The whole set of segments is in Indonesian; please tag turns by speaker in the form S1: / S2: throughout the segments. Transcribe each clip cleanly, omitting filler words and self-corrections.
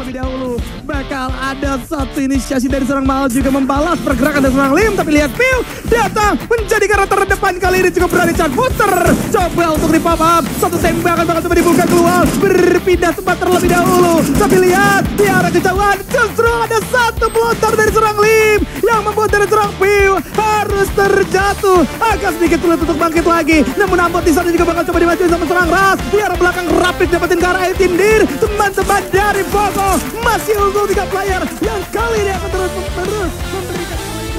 S1: terlebih dahulu. Bakal ada satu inisiasi dari seorang Mal juga membalas pergerakan dari seorang Lim. Tapi lihat Piu datang menjadi karakter terdepan kali ini juga berani Chan Puter. Coba untuk di pop up. Satu tembakan bakal coba dibuka keluar. Berpindah tempat terlebih dahulu. Tapi lihat di arah kejauhan justru ada satu pelontar dari seorang Lim yang membuat dari seorang Piu harus terjatuh. Agak sedikit sulit untuk bangkit lagi. Namun Ambot di sana juga bakal coba dimajuin sama seorang Ras. Di arah belakang rapid dapetin ke arah Tindir. Teman-teman dari Boko masih unggul 3 player yang kali ini akan terus memberikan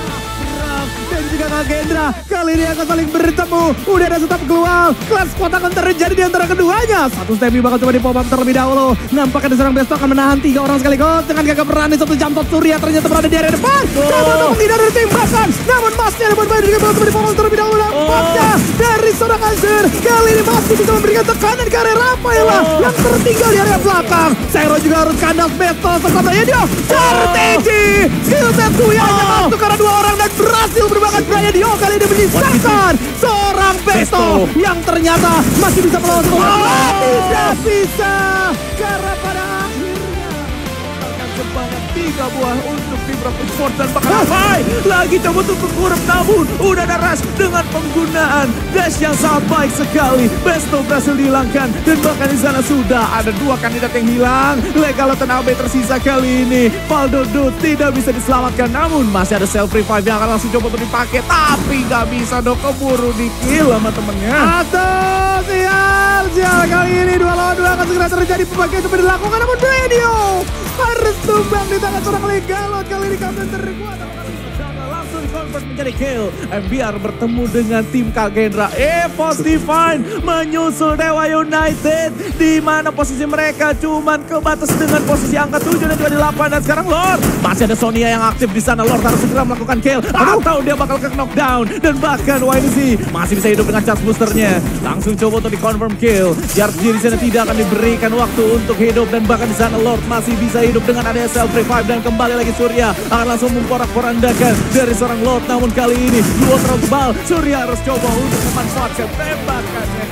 S1: dan juga Kagendra kali ini akan saling bertemu. Udah ada setap keluar. Kelas spot akan terjadi di antara keduanya. Satu Stemi bakal coba di pop up terlebih dahulu. Nampaknya seorang Besto akan menahan 3 orang sekaligus. Dengan gagap berani satu jam tot Surya ternyata berada di area depan. Coba untuk menghindari tembakan. Namun masih ada bermain juga bakal coba di pop up terlebih dahulu. Nampaknya dari seorang Azir kali ini masih bisa memberikan tekanan ke area Rafaela yang tertinggal di area belakang. Sero juga harus kandas Besto serta Yedio. Strategi skill set Suya hanya masuk karena 2 orang dan berhasil berbakat beraya Dio kali ini menyisakan seorang Besto yang ternyata masih bisa melawan tidak bisa karena pada akhirnya akan sebanyak 3 buah untuk tim Rocket Sport dan bakal lagi coba untuk kurang namun udah ada rush dengan penggunaan dash yang sangat baik sekali. Besto berhasil dihilangkan dan bahkan di sana sudah ada 2 kandidat yang hilang. Legal dan AB tersisa kali ini. Valdodo tidak bisa diselamatkan namun masih ada self revive yang akan langsung coba untuk dipakai tapi nggak bisa dong keburu di kill sama temennya. Atau sial kali ini 2 lawan 2 akan segera terjadi. Pembagian coba dilakukan namun Radio harus tumbang di tangan seorang Legalot kali ini kapten terkuat. Langsung convert menjadi kill. MBR bertemu dengan tim Kagendra. EVOS Divine menyusul Dewa United. Di mana posisi mereka cuman kebatas dengan posisi angka 7 dan juga di 8. Dan sekarang Lord masih ada Sonia yang aktif di sana. Lord harus segera melakukan kill atau dia bakal ke knockdown. Dan bahkan YNC masih bisa hidup dengan charge boosternya. Langsung coba untuk di confirm kill. Jarj di sana tidak akan diberikan waktu untuk hidup dan bahkan di sana Lord masih bisa hidup dengan adanya self revive dan kembali lagi Surya akan langsung memporak-porandakan dari seorang Lord. Namun kali ini duo terlalu tebal. Surya harus coba untuk memanfaatkan tembakannya.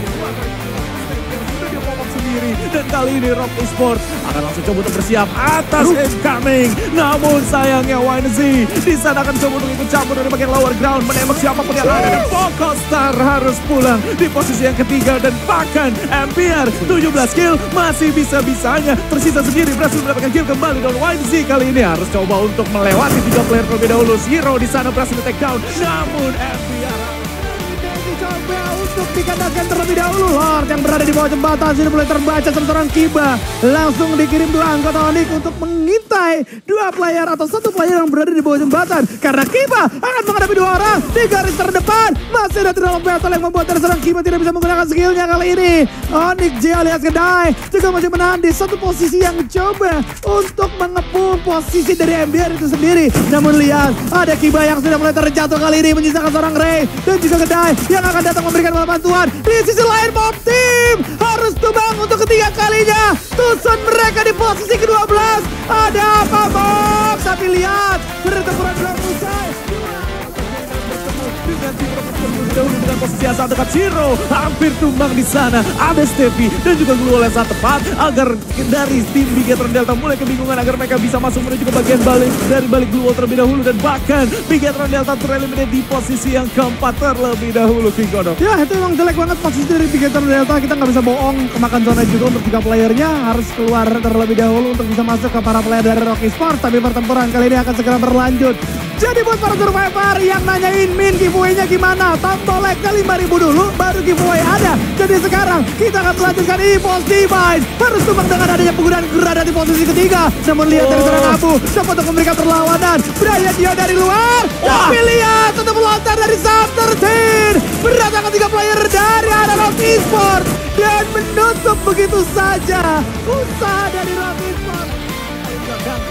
S1: Sendiri. Dan kali ini Rock Esport akan langsung coba untuk bersiap atas incoming. Namun sayangnya YNC di sana akan coba untuk ikut campur dari bagian lower ground menembak siapapun yang ada dan Pokostar harus pulang di posisi yang ketiga dan bahkan MPR 17 kill masih bisa-bisanya tersisa sendiri berhasil mendapatkan kill kembali dan YNC kali ini harus coba untuk melewati 3 player terlebih dahulu. Zero di sana berhasil di take down namun MPR coba untuk dikandangkan terlebih dahulu. Lord yang berada di bawah jembatan sudah mulai terbaca seorang Kiba. Langsung dikirim 2 anggota Onyx untuk mengintai 2 player atau 1 player yang berada di bawah jembatan. Karena Kiba akan menghadapi 2 orang di garis terdepan. Masih ada dalam battle yang membuat dari seorang Kiba tidak bisa menggunakan skillnya kali ini. Onyx J alias Kedai juga masih menahan di satu posisi yang coba untuk mengepung posisi dari MBR itu sendiri. Namun lihat ada Kiba yang sudah mulai terjatuh kali ini menyisakan seorang Ray dan juga Kedai yang akan datang memberikan bantuan. Di sisi lain Pop Team harus tumbang untuk ketiga kalinya. Tuson mereka di posisi ke-12. Ada apa Bob? Tapi lihat pertempuran belum usai. Dengan tim dahulu dengan posisi yang sangat dekat. Zero hampir tumbang di sana. Ada Steffi dan juga Glue oleh saat tepat agar dari tim Bigetron Delta mulai kebingungan agar mereka bisa masuk menuju ke bagian balik dari balik Glue terlebih dahulu dan bahkan Bigetron Delta tereliminate di posisi yang keempat terlebih dahulu. Vigono. Ya itu emang jelek banget posisi dari Bigetron Delta. Kita nggak bisa bohong kemakan zona juga untuk 3 playernya harus keluar terlebih dahulu untuk bisa masuk ke para player dari Rocky Sport. Tapi pertempuran kali ini akan segera berlanjut. Jadi buat para survivor yang nanyain Min giveaway-nya gimana, tambah like-nya 5.000 dulu baru giveaway ada. Jadi sekarang kita akan melanjutkan EVOS Divine. Harus tumbang dengan adanya penggunaan Gerada di posisi ketiga. Namun lihat dari seorang Abu coba untuk memberikan perlawanan. Brian dia dari luar. Tapi lihat untuk melontar dari Sub-13. Berdatangkan 3 player dari arah Rock Esport dan menutup begitu saja usaha dari Rock Esport.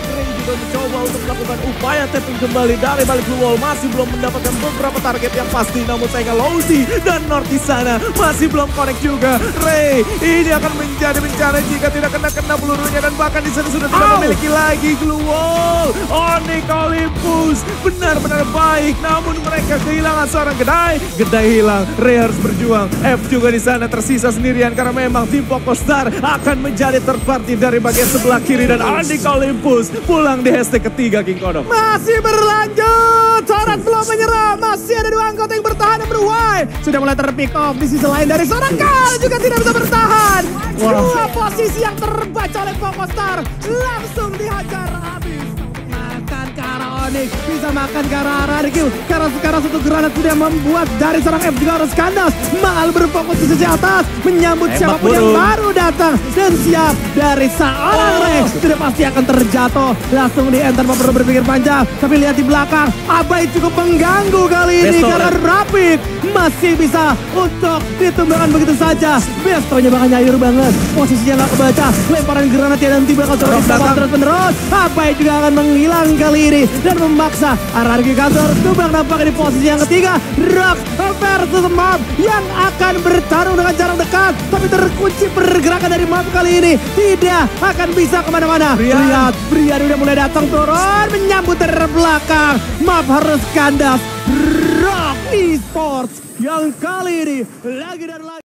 S2: juga mencoba untuk melakukan upaya tapping kembali dari balik blue wall. Masih belum mendapatkan beberapa target yang pasti, namun sayangnya Lozi dan North di sana masih belum connect juga. Ray ini akan menjadi bencana jika tidak kena pelurunya, dan bahkan di sana sudah tidak memiliki lagi blue wall. Onyx Olympus benar-benar baik, namun mereka kehilangan seorang Gedai. Gedai hilang, Ray harus berjuang. F juga di sana tersisa sendirian karena memang tim Pokostar akan menjadi third party dari bagian sebelah kiri, dan Onyx Olympus pulang di hashtag ketiga King Kodok.
S1: Masih berlanjut, Coret belum menyerah, masih ada dua anggota yang bertahan. Nomor Y sudah mulai terpick off di sisi lain dari seorang Kal juga tidak bisa bertahan. Dua posisi yang terbaca oleh Pokostar langsung dihajar habis. Makan ke arah Onyx, bisa makan ke arah RRQ, karena sekarang satu granat sudah membuat dari seorang F juga harus kandas. Mal berfokus di sisi atas menyambut siapapun yang baru datang, dan siap dari seorang Ray sudah pasti akan terjatuh. Langsung di enter, perlu berpikir panjang, tapi lihat di belakang Abai cukup mengganggu kali ini karena Rapid masih bisa untuk ditumbangkan begitu saja. Bestonya bakal nyayur banget, posisinya nggak kebaca, lemparan granat ya, dan tiba bakal terus terus. Abai juga akan menghilang kali ini dan memaksa RRQ kantor tumbang. Nampaknya di posisi yang ketiga, Rock versus Map yang akan bertarung dengan jarak dekat, tapi terkunci pergerakan dari Map kali ini tidak akan bisa kemana-mana. Lihat, Brian udah mulai datang turun menyambut dari belakang. Map harus kandas. Rock Esports yang kali ini lagi dan lagi